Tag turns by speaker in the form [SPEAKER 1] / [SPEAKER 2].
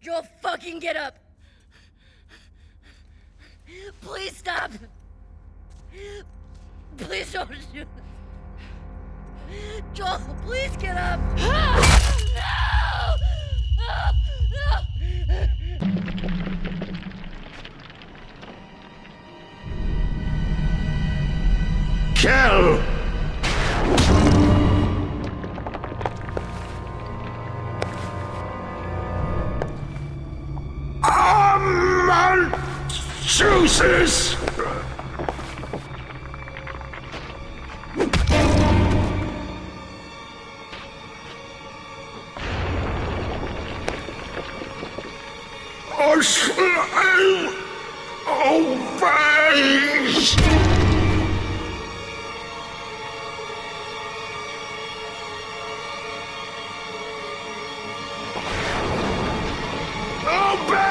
[SPEAKER 1] Joel, fucking get up! Please stop! Please don't shoot! Joel, please get up! No! No!
[SPEAKER 2] Kill! Juices! Obey!